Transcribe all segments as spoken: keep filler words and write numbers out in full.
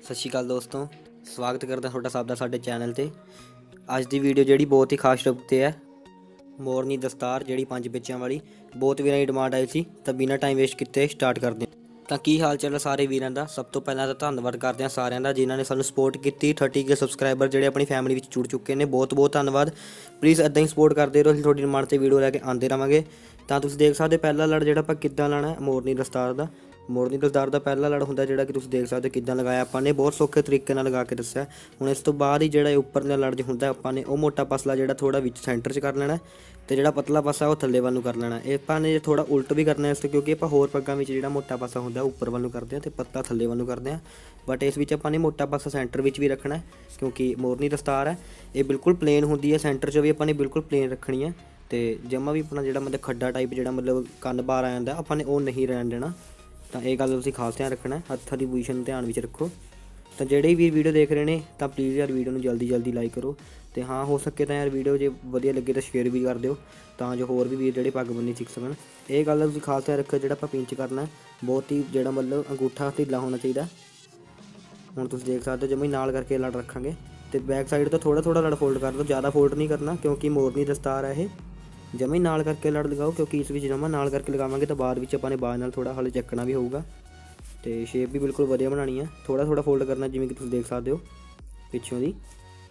सत श्री अकाल दोस्तों, स्वागत करता थोड़ा सब का साडे चैनल ते। अज की वीडियो जी बहुत ही खास टॉपिक ते है, मोरनी दस्तार जी पांच बिच्चों वाली। बहुत वीरों की डिमांड आई सी, तो बिना टाइम वेस्ट किए स्टार्ट करते हैं। तो की हाल चाल है सारे वीरों का। सब तो पहला तो धन्यवाद करते हैं साਰਿਆਂ ਦਾ जिन्होंने सानू सपोर्ट की। थर्टी के सबसक्राइबर जोड़े अपनी फैमिली में जुड़ चुके हैं, बहुत बहुत धन्यवाद। प्लीज़ इदा ही सपोर्ट करते रहो, थोड़ी डिमांड से वीडियो लैके आते रहेंगे। तो तुम देख सकते पहला लड़ जो आप कि लाना है मोरनी दस्तार का। मोरनी दस्तार का पहला लड़ होंगे जोड़ा कि तुम देख सकते कि लगाया आपने बहुत सौखे तरीके लगा के दसिया। हूँ इस तो बाद ही जो उपर लड़ जो होंगे आपने वो मोटा पसला जो थोड़ा विच सेंटर च कर लेना, तो जोड़ा पतला पासा वो थले वालू कर लेना। ये आपने थोड़ा उल्ट भी करना इस, क्योंकि आप होर पग्गों में जो मोटा पासा होंगे उपर वालू करते हैं तो पतला थले वालू करते हैं। बट इस आपने मोटा पासा सेंटर में भी रखना है, क्योंकि मोरनी दस्तार है ये बिल्कुल प्लेन होंगी है। सेंटर चो भी अपने बिल्कुल प्लेन रखनी है, तो जमा भी अपना जो मतलब खड्डा टाइप जो मतलब कन्न बाहर आ जाता अपने वो नहीं रहन देना। तो यह गल तुसीं खास ध्यान रखना है, हत्थों की पोजीशन ध्यान में रखो। तो जोड़े भी वीडियो देख रहे हैं तो प्लीज़ यार वीडियो में जल्दी जल्दी लाइक करो। तो हाँ हो सके तो यार वीडियो जो वधिया लगे तो शेयर भी कर दो, तो जो होर भी वीर जोड़े पग बन्नी सीख सकन। ये गल तुसीं खास ध्यान रखो, जो पिंच करना बहुत ही जो मतलब अंगूठा ढीला होना चाहिए। हुण तुसीं देख सकते हो जमी नाल करके लड़ रखांगे, तो बैक साइड तो थोड़ा थोड़ा लड़ फोल्ड कर दो, ज़्यादा फोल्ड नहीं करना, क्योंकि मोरनी दस्तार है ये। जमी नाल करके लड़ लगाओ, क्योंकि इस विच जमा नाल करके लगावांगे तो बाद विच अपने बाज नाल थोड़ा हले चकना भी होगा। तो शेप भी बिल्कुल वधिया बनानी है, थोड़ा थोड़ा फोल्ड करना जिवें कि तुसीं देख सकते हो पिछों दी।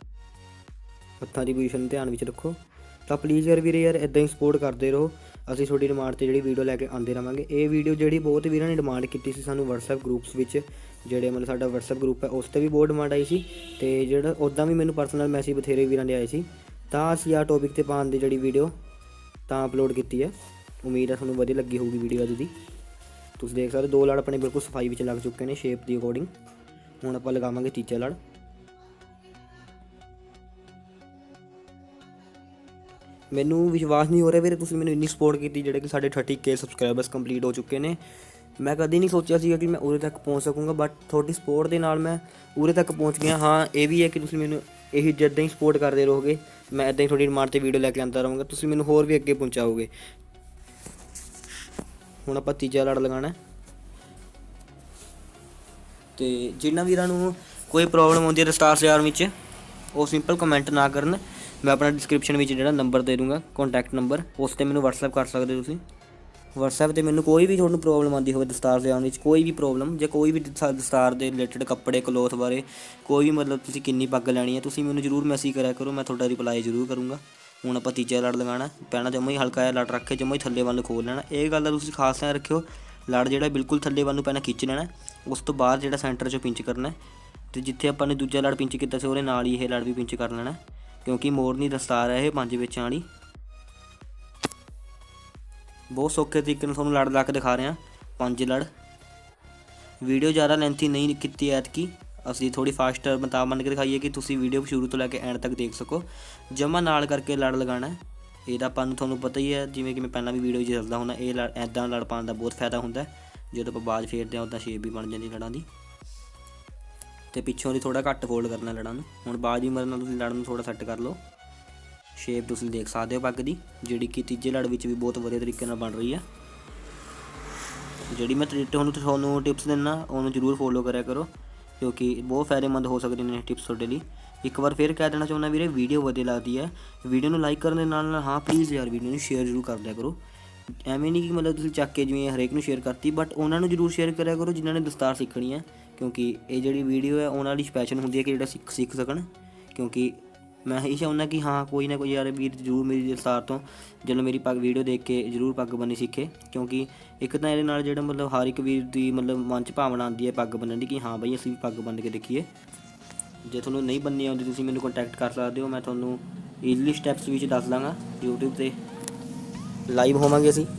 हत्थां की पोजीशन ध्यान में रखो। तो प्लीज़ यार वीरे यार इदां ही सपोर्ट करते रहो, असीं तुहाडी डिमांड ते जिहड़ी वीडियो लैके आंदे रहांगे। ये वीडियो जिहड़ी बहुत वीरां ने डिमांड की सी सानू WhatsApp ग्रुप्स विच, जिहड़े मतलब साडा WhatsApp ग्रुप है उस ते भी बहुत डिमांड आई सी, ते जिहड़ा उदां भी मैनूं पर्सनल मैसेज बथेरे वीरां दे आए सी। तां असीं आ टॉपिक ते पाउण दी जिहड़ी वीडियो तां अपलोड की है। उम्मीद है तुहानूं वधिया लगी होगी वीडियो अज दी। तुसीं देख सकते दो लड़ अपने बिल्कुल सफाई में लग चुके हैं शेप के अकॉर्डिंग। हुण आपां लगावांगे तीजा लड़। मैनू विश्वास नहीं हो रहा वीरे, तुसीं मैनूं इन्नी सपोर्ट की जिहड़े कि साढ़े थर्टी के सबसक्राइबर्स कंप्लीट हो चुके हैं। मैं कभी नहीं सोचा सी कि मैं उरे तक पहुँच सकूँगा, बट थोड़ी सपोर्ट के नाल मैं उरे तक पहुँच गया। हाँ ये भी है कि तुसीं मैनूं यही जिद्दां ही सपोर्ट करते रहोगे, मैं इदां ही थोड़ी डिमांड से वीडियो लैके आंदा रहूँगा, तुसीं मैनूं होर भी अगे पहुँचाओगे। हुण आपां तीजा लड़ लगाना। तो जिन्होंने वीरों कोई प्रॉब्लम होती है दस्तार सजार में, वो सिंपल कमेंट ना करन। मैं अपना डिस्क्रिप्शन में जो नंबर दे दूँगा कॉन्टैक्ट नंबर, उस पर मैंने WhatsApp कर सकते हो। WhatsApp पर मैंने कोई भी थोड़ी प्रॉब्लम आती हो दस्तार सजाने में, कोई भी प्रॉब्लम जो कोई भी दस्तार के रिलेटेड कपड़े क्लोथ बारे कोई भी मतलब तुसीं किन्नी पग लैनी है, तुसीं मैनूं जरूर मैसेज करा करो, मैं तुहाडा रिप्लाई जरूर करूँगा। हुण आपां तीजा लड़ लगाना। पैना जम्मा ही हल्का जिहा लड़ रख के जम्मा ही थल्ले वाल खोल लेना। ये गल दा तुसीं खास ध्यान रखियो, लड़ जो बिल्कुल थल्ले वालू पैना खिंच लेना, उस तो बाद जो सेंटर चो पिंच करना। तो जिथे अपने दूजा लड़ पिंच किया से नाल ही यह लड़ भी पिंच कर लेना, क्योंकि मोरनी दस्तार है ये पांच बिच्चां वाली। बहुत सौखे तरीके तुहानूं लड़ ला के दिखा रहे हैं पांच लड़। वीडियो ज़्यादा लेंथी नहीं की ऐतकी, असीं थोड़ी फास्ट बता मन के दिखाइए कि तुसीं वीडियो शुरू तो लैके एंड तक देख सको। जमा नाल करके लड़ लगाना है, ये आपां नूं तुहानूं पता ही है, जिवें कि मैं पहलां भी वीडियो दसदा हुंदा, ये लड़ ऐदां लड़ पाउण दा बहुत फायदा हुंदा है। जो आप बाज फेरते हैं उदा शेप भी बन जाती लड़ां दी। तो पिछों दी थोड़ा घट्ट फोल्ड करना लड़ां नूं। हुण बाज भी मरना, तुसीं लड़ नूं थोड़ा सैट कर लो। शेप तुसीं देख सकते हो पग दी, जिहड़ी कि तीजे लड़ विच भी बहुत वधिया तरीके नाल बन रही है। जिहड़ी मैं तुहानूं तुहानूं टिप्स दिंदा उहनूं जरूर फॉलो करिया करो, क्योंकि बहुत फायदेमंद हो सकती हैं टिप्स तुहाडे लई। एक बार फिर कह देना चाहुंदा वीरे, वीडियो वधिया लगती है वीडियो नूं लाइक करने नाल नाल हाँ प्लीज़ यार वीडियो नूं शेयर जरूर कर दिया करो। एवें नहीं कि मतलब तुसीं चक के जिवें हरेक नूं शेयर करती, बट उन्हां नूं जरूर शेयर करिया करो जिन्हां ने दस्तार सीखनी है, क्योंकि ये जिहड़ी वीडियो है उन्हां लई स्पैशल हुंदी है कि जिहड़ा सीख सीख सकन। क्योंकि मैं यही चाहुंदा कि हाँ कोई ना कोई यार वीर जरूर मेरी दस्तार तो जो मेरी पग वीडियो देख के जरूर पग बन्नी सीखे, क्योंकि एक तो ये नाल जिहड़ा मतलब हर एक वीर की मतलब मन च भावना आती है पग बन्नण दी कि हाँ बई असीं भी पग बन के देखिए। जे तुहानूं नहीं बन्नी आउंदी तुसीं मैनूं कॉन्टैक्ट कर सकते हो, मैं तुहानूं ईजली स्टैप्स विच दस दांगा। यूट्यूब ते लाइव होवांगे असीं।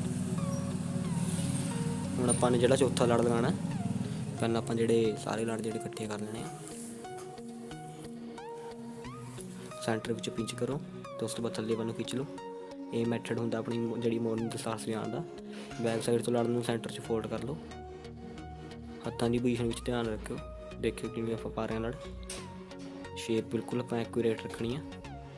हुण आपां ने जिहड़ा चौथा लड़ लगाना, पहलां आपां जिहड़े सारे लड़ जिहड़े इकट्ठे कर लैणे आ। सेंटर विच पिंच करो, तो उस तो बाद थल्ले वालों खिंच लो। ये मैथड होंदा अपनी जिहड़ी मोरनी दस्तार सजाउण दा। बैक साइड तो लड़ नूं सेंटर च फोल्ड कर लो। हत्थां की पोजीशन विच ध्यान रखियो, देखियो किवें आपां पा रहे हैं लड़। शेप बिल्कुल आपां एक्यूरेट रखनी है।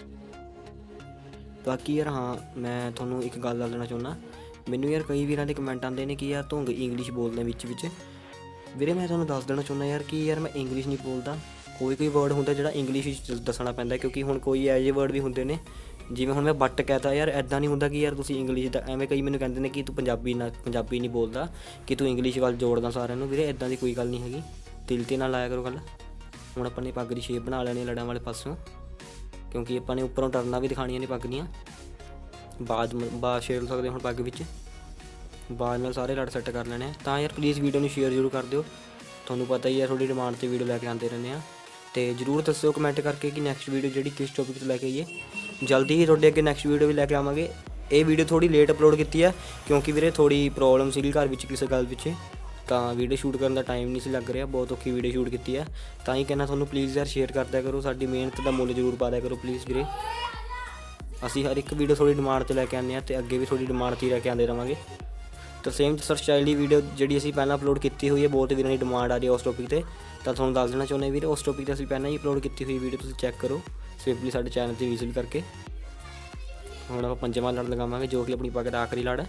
बाकी यार हाँ मैं तुहानूं एक गल दस्सना चाहुंदा, मैनूं यार कई वीरां दे कमेंट आंदे ने कि यार तूं इंग्लिश बोलदा विच विच, ਵੀਰੇ ਮੈਂ ਤੁਹਾਨੂੰ ਦੱਸ ਦੇਣਾ ਚਾਹੁੰਦਾ ਯਾਰ ਕਿ ਯਾਰ ਮੈਂ ਇੰਗਲਿਸ਼ ਨਹੀਂ ਬੋਲਦਾ। ਕੋਈ ਕੋਈ ਵਰਡ ਹੁੰਦਾ ਜਿਹੜਾ ਇੰਗਲਿਸ਼ ਵਿੱਚ ਦੱਸਣਾ ਪੈਂਦਾ, ਕਿਉਂਕਿ ਹੁਣ ਕੋਈ ਇਹੋ ਜਿਹੇ ਵਰਡ ਵੀ ਹੁੰਦੇ ਨੇ ਜਿਵੇਂ ਹੁਣ ਮੈਂ ਬੱਟ ਕਹਿਤਾ ਯਾਰ, ਇੱਦਾਂ ਨਹੀਂ ਹੁੰਦਾ ਕਿ ਯਾਰ ਤੁਸੀਂ ਇੰਗਲਿਸ਼ ਦਾ ਐਵੇਂ ਕਈ ਮੈਨੂੰ ਕਹਿੰਦੇ ਨੇ ਕਿ ਤੂੰ ਪੰਜਾਬੀ ਨਾ ਪੰਜਾਬੀ ਨਹੀਂ ਬੋਲਦਾ, ਕਿ ਤੂੰ ਇੰਗਲਿਸ਼ ਵੱਲ ਜੋੜਦਾ ਸਾਰਿਆਂ ਨੂੰ। ਵੀਰੇ ਇੱਦਾਂ ਦੀ ਕੋਈ ਗੱਲ ਨਹੀਂ ਹੈਗੀ, ਦਿਲ 'ਤੇ ਨਾ ਲਾਇਆ ਕਰੋ ਗੱਲ। ਹੁਣ ਆਪਾਂ ਨੇ ਪੱਗ ਦੀ ਸ਼ੇਪ ਬਣਾ ਲੈਣੀ ਲੜਾਂ ਵਾਲੇ ਪਾਸਿਓਂ, ਕਿਉਂਕਿ ਆਪਾਂ ਨੇ ਉੱਪਰੋਂ ਟਰਨਾਂ ਵੀ ਦਿਖਾਉਣੀਆਂ ਨੇ ਪੱਗ ਦੀਆਂ। ਬਾਜ ਬਾਜ ਛੇੜ ਸਕਦੇ ਹੁਣ ਪੱਗ ਵਿੱਚ, ਬਾਜ ਨਾਲ ਸਾਰੇ ਲੜ ਸੈੱਟ ਕਰ ਲੈਣੇ। ਤਾਂ ਯਾਰ ਪਲੀਜ਼ ਵੀਡੀਓ ਨੂੰ ਸ਼ੇਅਰ ਜ਼ਰੂਰ ਕਰ ਦਿਓ, ਤੁਹਾਨੂੰ ਪਤਾ ਹੀ ਹੈ ਤੁਹਾਡੀ ਡਿਮਾਂਡ 'ਤੇ ਵੀਡੀਓ ਲੈ ਕੇ ਆਉਂਦੇ ਰਹਿੰਦੇ ਹਾਂ। ਅਤੇ ਜ਼ਰੂਰ ਦੱਸਿਓ ਕਮੈਂਟ ਕਰਕੇ ਕਿ ਨੈਕਸਟ ਵੀਡੀਓ ਜਿਹੜੀ ਕਿਸ ਟੋਪਿਕ 'ਤੇ ਲੈ ਕੇ ਆਈਏ। ਜਲਦੀ ਹੀ ਤੁਹਾਡੇ ਅੱਗੇ ਨੈਕਸਟ ਵੀਡੀਓ ਵੀ ਲੈ ਕੇ ਆਵਾਂਗੇ। ਇਹ ਵੀਡੀਓ ਥੋੜ੍ਹੀ ਲੇਟ ਅਪਲੋਡ ਕੀਤੀ ਹੈ ਕਿਉਂਕਿ ਵੀਰੇ ਥੋੜ੍ਹੀ ਪ੍ਰੋਬਲਮ ਸੀਗੀ ਘਰ ਵਿੱਚ ਕਿਸੇ ਗੱਲ ਵਿੱਚ, ਤਾਂ ਵੀਡੀਓ ਸ਼ੂਟ ਕਰਨ ਦਾ ਟਾਈਮ ਨਹੀਂ ਸੀ ਲੱਗ ਰਿਹਾ। ਬਹੁਤ ਔਖੀ ਵੀਡੀਓ ਸ਼ੂਟ ਕੀਤੀ ਹੈ, ਤਾਂ ਹੀ ਕਹਿੰਦਾ ਤੁਹਾਨੂੰ ਪਲੀਜ਼ ਯਾਰ ਸ਼ੇਅਰ ਕਰ ਦਿਆ ਕਰੋ, ਸਾਡੀ ਮਿਹਨਤ ਦਾ ਮੁੱਲ ਜ਼ਰੂਰ ਪਾ ਦਿਆ ਕਰੋ ਪਲੀਜ਼ ਵੀਰੇ। ਅਸੀਂ ਹਰ ਇੱਕ ਵੀਡੀਓ ਥੋੜ੍ਹੀ ਡਿਮਾਂਡ 'ਤੇ ਲੈ ਕੇ ਆਉਂਦੇ ਹਾਂ ਅਤੇ ਅੱਗੇ ਵੀ ਥੋੜ੍ਹੀ ਡਿਮਾਂਡ 'ਤੇ ਹੀ ਲੈ ਕੇ ਆਉਂਦੇ ਰਹਾਂਗੇ। ਤਾਂ ਸੇਮ ਸਰ ਸਟਾਈਲ ਦੀ ਵੀਡੀਓ ਜਿਹੜੀ ਅਸੀਂ ਪਹਿਲਾਂ ਅਪਲੋਡ ਕੀਤੀ ਹੋਈ ਹੈ, ਬਹੁਤ ਵੀਰਾਂ ਦੀ ਡਿਮਾਂਡ ਆ ਰਹੀ ਹੈ ਉਸ ਟੋਪਿਕ 'ਤੇ, ਤਾਂ ਤੁਹਾਨੂੰ ਦੱਸ ਦੇਣਾ ਚਾਹੁੰਦੇ ਵੀਰੇ ਉਸ ਟੋਪਿਕ 'ਤੇ ਅਸੀਂ ਪਹਿਲਾਂ ਹੀ ਅਪਲੋਡ ਕੀਤੀ ਹੋਈ ਵੀਡੀਓ ਤੁਸੀਂ ਚੈੱਕ ਕਰੋ ਸਿੰਪਲੀ ਸਾਡੇ ਚੈਨਲ 'ਤੇ ਵਿਜ਼ਿਟ ਕਰਕੇ। ਹੁਣ ਆਪਾਂ ਪੰਜਵਾਂ ਲੜ ਲਗਾਵਾਂਗੇ ਜੋ ਕਿ ਆਪਣੀ ਪੱਗ ਦਾ ਆਖਰੀ ਲੜ ਹੈ।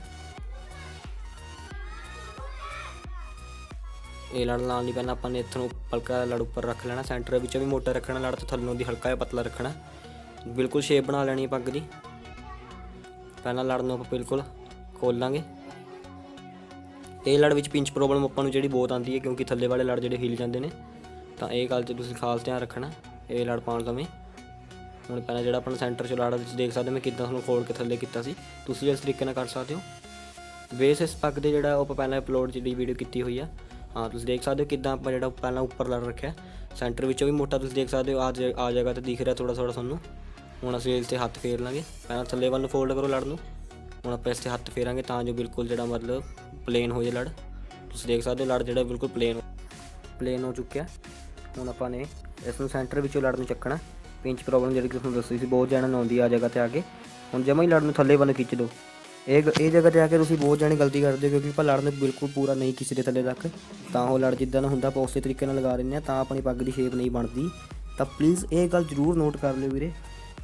ਇਹ ਲੜ ਲਾਉਣ ਲਈ ਪਹਿਲਾਂ ਆਪਾਂ ਨੇ ਇੱਥੋਂ ਹਲਕਾ ਲੜ ਉੱਪਰ ਰੱਖ ਲੈਣਾ, ਸੈਂਟਰ ਵਿੱਚੋਂ ਵੀ ਮੋਟਾ ਰੱਖਣਾ ਲੜ, ਤੇ ਥੱਲੋਂ ਦੀ ਹਲਕਾ ਜਿਹਾ ਪਤਲਾ ਰੱਖਣਾ। ਬਿਲਕੁਲ ਸ਼ੇਪ ਬਣਾ ਲੈਣੀ ਹੈ ਪੱਗ ਦੀ। ਪਹਿਲਾਂ ਲੜ ਨੂੰ ਆਪਾਂ ਬਿਲਕੁਲ ਖੋਲ ਲਾਂਗੇ। ਇਹ ਲੜ ਵਿੱਚ ਪਿੰਚ ਪ੍ਰੋਬਲਮ ਆਪਾਂ ਨੂੰ ਜਿਹੜੀ ਬਹੁਤ ਆਉਂਦੀ ਹੈ, ਕਿਉਂਕਿ ਥੱਲੇ ਵਾਲੇ ਲੜ ਜਿਹੜੇ ਹਿੱਲ ਜਾਂਦੇ ਨੇ, ਤਾਂ ਇਹ ਗੱਲ 'ਤੇ ਤੁਸੀਂ ਖਾਸ ਧਿਆਨ ਰੱਖਣਾ ਇਹ ਲੜ ਪਾਉਣ ਸਮੇਂ। ਹੁਣ ਪਹਿਲਾਂ ਜਿਹੜਾ ਆਪਣਾ ਸੈਂਟਰ 'ਚ ਲੜ ਵਿੱਚ ਦੇਖ ਸਕਦੇ ਮੈਂ ਕਿੱਦਾਂ ਤੁਹਾਨੂੰ ਖੋਲ ਕੇ ਥੱਲੇ ਕੀਤਾ ਸੀ, ਤੁਸੀਂ ਇਸ ਤਰੀਕੇ ਨਾਲ ਕਰ ਸਕਦੇ ਹੋ। ਬੇਸ ਇਸ ਪੱਗ ਦੇ ਜਿਹੜਾ ਉਹ ਆਪਾਂ ਪਹਿਲਾਂ ਅਪਲੋਡ ਜਿਹੜੀ ਵੀਡੀਓ ਕੀਤੀ ਹੋਈ ਆ, ਹਾਂ ਤੁਸੀਂ ਦੇਖ ਸਕਦੇ ਹੋ ਕਿੱਦਾਂ ਆਪਾਂ ਜਿਹੜਾ ਪਹਿਲਾਂ ਉੱਪਰ ਲੜ ਰੱਖਿਆ, ਸੈਂਟਰ ਵਿੱਚੋਂ ਵੀ ਮੋਟਾ ਤੁਸੀਂ ਦੇਖ ਸਕਦੇ ਹੋ ਆ ਆ ਜਗ੍ਹਾ 'ਤੇ ਦਿਖ ਰਿਹਾ ਥੋੜ੍ਹਾ ਥੋੜ੍ਹਾ ਤੁਹਾਨੂੰ। ਹੁਣ ਅਸੀਂ ਇਸ 'ਤੇ ਹੱਥ ਫੇਰ ਲਾਂਗੇ, ਪਹਿਲਾਂ ਥੱਲੇ ਵੱਲ ਨੂੰ ਫੋਲਡ ਕਰੋ ਲੜ ਨੂੰ। ਹੁਣ ਆਪਾਂ ਇਸ 'ਤੇ ਹੱਥ ਫੇਰਾਂਗੇ ਤਾਂ ਜੋ ਬਿਲਕੁਲ ਜਿਹੜਾ ਮਤਲਬ ਪਲੇਨ ਹੋ ਜਾਏ ਲੜ। ਤੁਸੀਂ ਦੇਖ ਸਕਦੇ ਹੋ ਲੜ ਜਿਹੜਾ ਬਿਲਕੁਲ ਪਲੇਨ ਪਲੇਨ ਹੋ ਚੁੱਕਿਆ। ਹੁਣ ਆਪਾਂ ਨੇ ਇਸ ਨੂੰ ਸੈਂਟਰ ਵਿੱਚੋਂ ਲੜ ਨੂੰ ਚੱਕਣਾ। ਪਿੰਚ ਪ੍ਰੋਬਲਮ ਜਿਹੜੀ ਕਿ ਤੁਹਾਨੂੰ ਦੱਸੀ ਸੀ ਬਹੁਤ ਜਣਿਆਂ ਨੂੰ ਆਉਂਦੀ ਆ ਜਗ੍ਹਾ 'ਤੇ ਆ ਕੇ। ਹੁਣ ਜਮਾਂ ਹੀ ਲੜ ਨੂੰ ਥੱਲੇ ਵੱਲ ਖਿੱਚ ਦਿਓ। ਇਹ ਇਹ ਜਗ੍ਹਾ 'ਤੇ ਆ ਕੇ ਤੁਸੀਂ ਬਹੁਤ ਜਣੇ ਗਲਤੀ ਕਰਦੇ ਹੋ, ਕਿਉਂਕਿ ਆਪਾਂ ਲੜ ਨੂੰ ਬਿਲਕੁਲ ਪੂਰਾ ਨਹੀਂ ਖਿੱਚਦੇ ਥੱਲੇ ਤੱਕ, ਤਾਂ ਉਹ ਲੜ ਜਿੱਦਾਂ ਦਾ ਹੁੰਦਾ ਆਪਾਂ ਉਸੇ ਤਰੀਕੇ ਨਾਲ ਲਗਾ ਦਿੰਦੇ ਹਾਂ, ਤਾਂ ਆਪਣੀ ਪੱਗ ਦੀ ਸ਼ੇਪ ਨਹੀਂ ਬਣਦੀ। ਤਾਂ ਪਲੀਜ਼ ਇਹ ਗੱਲ ਜ਼ਰੂਰ ਨੋਟ ਕਰ ਲਿਓ ਵੀਰੇ।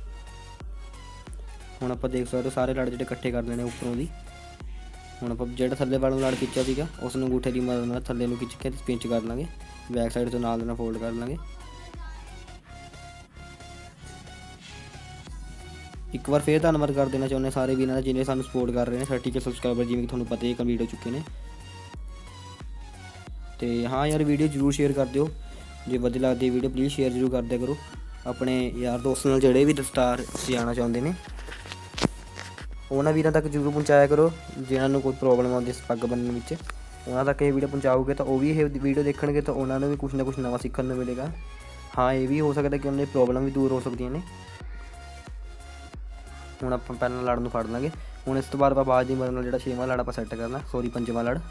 ਹੁਣ ਆਪਾਂ ਦੇਖ ਸਕਦੇ ਹੋ ਸਾਰੇ ਲੜ ਜਿਹੜੇ ਇਕੱਠੇ ਕਰ ਲੈਣੇ ਉੱਪਰੋਂ ਦੀ। ਹੁਣ ਆਪਾਂ ਜਿਹੜਾ ਥੱਲੇ ਵਾਲਾ ਲੜ ਖਿੱਚਿਆ ਸੀਗਾ ਉਸ ਨੂੰ ਅੰਗੂਠੇ ਦੀ ਮਦਦ ਨਾਲ ਥੱਲੇ ਨੂੰ ਖਿੱਚ ਕੇ ਪਿੰਚ ਕਰ ਲਾਂਗੇ, ਬੈਕ ਸਾਈਡ ਤੋਂ ਨਾਲ ਦੇ ਨਾਲ ਫੋਲਡ ਕਰ ਲਾਂਗੇ। ਇੱਕ ਵਾਰ ਫੇਰ ਧੰਨਵਾਦ ਕਰ ਦੇਣਾ ਚਾਹੁੰਦੇ ਸਾਰੇ ਵੀਰਾਂ ਦਾ ਜਿਹਨੇ ਸਾਨੂੰ ਸਪੋਰਟ ਕਰ ਰਹੇ ਨੇ, ਥਰਟੀ ਕੇ ਸਬਸਕ੍ਰਾਈਬਰ ਜਿਵੇਂ ਕਿ ਤੁਹਾਨੂੰ ਪਤਾ ਹੀ ਕੰਪਲੀਟ ਹੋ ਚੁੱਕੇ ਨੇ। ਅਤੇ ਹਾਂ ਯਾਰ ਵੀਡੀਓ ਜ਼ਰੂਰ ਸ਼ੇਅਰ ਕਰ ਦਿਓ, ਜੇ ਵਧੀਆ ਲੱਗਦੀ ਵੀਡੀਓ ਪਲੀਜ਼ ਸ਼ੇਅਰ ਜ਼ਰੂਰ ਕਰ ਦਿਆ ਕਰੋ ਆਪਣੇ ਯਾਰ ਦੋਸਤ ਨਾਲ ਜਿਹੜੇ ਵੀ ਦਸਤਾਰ ਸਿਆਣਾ ਚਾਹੁੰਦੇ ਨੇ, ਉਹਨਾਂ ਵੀਰਾਂ ਤੱਕ ਜ਼ਰੂਰ ਪਹੁੰਚਾਇਆ ਕਰੋ ਜਿਨ੍ਹਾਂ ਨੂੰ ਕੋਈ ਪ੍ਰੋਬਲਮ ਆਉਂਦੀ ਇਸ ਪੱਗ ਬੰਨ੍ਹਣ ਵਿੱਚ। ਉਹਨਾਂ ਤੱਕ ਇਹ ਵੀਡੀਓ ਪਹੁੰਚਾਓਗੇ ਤਾਂ ਉਹ ਵੀ ਇਹ ਵੀਡੀਓ ਦੇਖਣਗੇ, ਤਾਂ ਉਹਨਾਂ ਨੂੰ ਵੀ ਕੁਛ ਨਾ ਕੁਛ ਨਵਾਂ ਸਿੱਖਣ ਨੂੰ ਮਿਲੇਗਾ। ਹਾਂ ਇਹ ਵੀ ਹੋ ਸਕਦਾ ਕਿ ਉਹਨਾਂ ਦੀ ਪ੍ਰੋਬਲਮ ਵੀ ਦੂਰ ਹੋ ਸਕਦੀਆਂ ਨੇ। ਹੁਣ ਆਪਾਂ ਪਹਿਲਾਂ ਲੜ ਨੂੰ ਫੜ ਲਾਂਗੇ। ਹੁਣ ਇਸ ਤੋਂ ਬਾਅਦ ਆਪਾਂ ਬਾਜ ਦੀ ਮਦਦ ਨਾਲ ਜਿਹੜਾ ਛੇਵਾਂ ਲੜ ਆਪਾਂ ਸੈੱਟ ਕਰਨਾ, ਸੋਰੀ ਪੰਜਵਾਂ ਲੜ।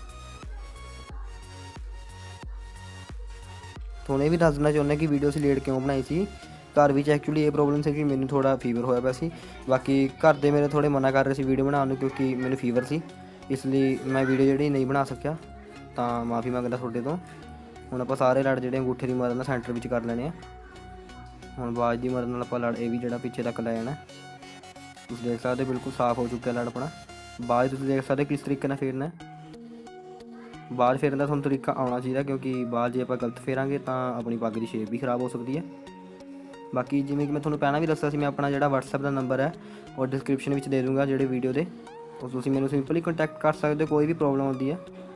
ਤੁਹਾਨੂੰ ਇਹ ਵੀ ਦੱਸ ਦੇਣਾ ਚਾਹੁੰਦਾ ਕਿ ਵੀਡੀਓ ਅਸੀਂ ਲੇਟ ਕਿਉਂ ਬਣਾਈ ਸੀ। ਘਰ ਵਿੱਚ ਐਕਚੁਅਲੀ ਇਹ ਪ੍ਰੋਬਲਮ ਸੀ ਕਿ ਮੈਨੂੰ ਥੋੜ੍ਹਾ ਫੀਵਰ ਹੋਇਆ ਪਿਆ ਸੀ, ਬਾਕੀ ਘਰ ਦੇ ਮੇਰੇ ਥੋੜ੍ਹੇ ਮਨਾ ਕਰ ਰਹੇ ਸੀ ਵੀਡੀਓ ਬਣਾਉਣ ਨੂੰ, ਕਿਉਂਕਿ ਮੈਨੂੰ ਫੀਵਰ ਸੀ, ਇਸ ਲਈ ਮੈਂ ਵੀਡੀਓ ਜਿਹੜੀ ਨਹੀਂ ਬਣਾ ਸਕਿਆ, ਤਾਂ ਮਾਫੀ ਮੰਗਦਾ ਤੁਹਾਡੇ ਤੋਂ। ਹੁਣ ਆਪਾਂ ਸਾਰੇ ਲੜ ਜਿਹੜੇ ਅੰਗੂਠੇ ਦੀ ਮਦਦ ਨਾਲ ਸੈਂਟਰ ਵਿੱਚ ਕਰ ਲੈਣੇ ਆ। ਹੁਣ ਬਾਜ ਦੀ ਮਦਦ ਨਾਲ ਆਪਾਂ ਲੜ ਇਹ ਵੀ ਜਿਹੜਾ ਪਿੱਛੇ ਤੱਕ ਲੈ ਜਾਣਾ। ਤੁਸੀਂ ਦੇਖ ਸਕਦੇ ਬਿਲਕੁਲ ਸਾਫ਼ ਹੋ ਚੁੱਕਿਆ ਲੜ ਆਪਣਾ। ਬਾਜ ਤੁਸੀਂ ਦੇਖ ਸਕਦੇ ਕਿਸ ਤਰੀਕੇ ਨਾਲ ਫੇਰਨਾ। ਬਾਜ ਫੇਰਨ ਦਾ ਤੁਹਾਨੂੰ ਤਰੀਕਾ ਆਉਣਾ ਚਾਹੀਦਾ, ਕਿਉਂਕਿ ਬਾਜ ਜੇ ਆਪਾਂ ਗਲਤ ਫੇਰਾਂਗੇ ਤਾਂ ਆਪਣੀ ਪੱਗ ਦੀ ਸ਼ੇਪ ਵੀ ਖ਼ਰਾਬ ਹੋ ਸਕਦੀ ਹੈ। ਬਾਕੀ ਜਿਵੇਂ ਕਿ ਮੈਂ ਤੁਹਾਨੂੰ ਪਹਿਲਾਂ ਵੀ ਦੱਸਿਆ ਸੀ, ਮੈਂ ਆਪਣਾ ਜਿਹੜਾ ਵਟਸਐਪ ਦਾ ਨੰਬਰ ਹੈ ਉਹ ਡਿਸਕ੍ਰਿਪਸ਼ਨ ਵਿੱਚ ਦੇ ਦੂੰਗਾ ਜਿਹੜੇ ਵੀਡੀਓ ਦੇ, ਉਹ ਤੁਸੀਂ ਮੈਨੂੰ ਸਿੰਪਲੀ ਕੰਟੈਕਟ ਕਰ ਸਕਦੇ ਹੋ ਕੋਈ ਵੀ ਪ੍ਰੋਬਲਮ ਆਉਂਦੀ ਹੈ।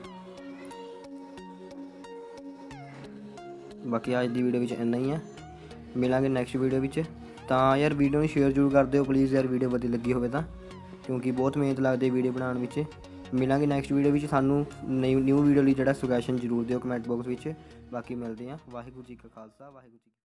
ਬਾਕੀ ਅੱਜ ਦੀ ਵੀਡੀਓ ਵਿੱਚ ਇੰਨਾ ਹੀ ਹੈ, ਮਿਲਾਂਗੇ ਨੈਕਸਟ ਵੀਡੀਓ ਵਿੱਚ। ਤਾਂ ਯਾਰ ਵੀਡੀਓ ਨੂੰ ਸ਼ੇਅਰ ਜ਼ਰੂਰ ਕਰ ਦਿਓ ਪਲੀਜ਼ ਯਾਰ, ਵੀਡੀਓ ਵਧੀਆ ਲੱਗੀ ਹੋਵੇ ਤਾਂ, ਕਿਉਂਕਿ ਬਹੁਤ ਮਿਹਨਤ ਲੱਗਦੀ ਵੀਡੀਓ ਬਣਾਉਣ ਵਿੱਚ। ਮਿਲਾਂਗੇ ਨੈਕਸਟ ਵੀਡੀਓ ਵਿੱਚ। ਸਾਨੂੰ ਨਿਊ ਨਿਊ ਵੀਡੀਓ ਲਈ ਜਿਹੜਾ ਸੁਜੈਸ਼ਨ ਜ਼ਰੂਰ ਦਿਓ ਕਮੈਂਟ ਬਾਕਸ ਵਿੱਚ। ਬਾਕੀ ਮਿਲਦੇ ਹਾਂ। ਵਾਹਿਗੁਰੂ ਜੀ ਕਾ ਖਾਲਸਾ, ਵਾਹਿਗੁਰੂ ਜੀ।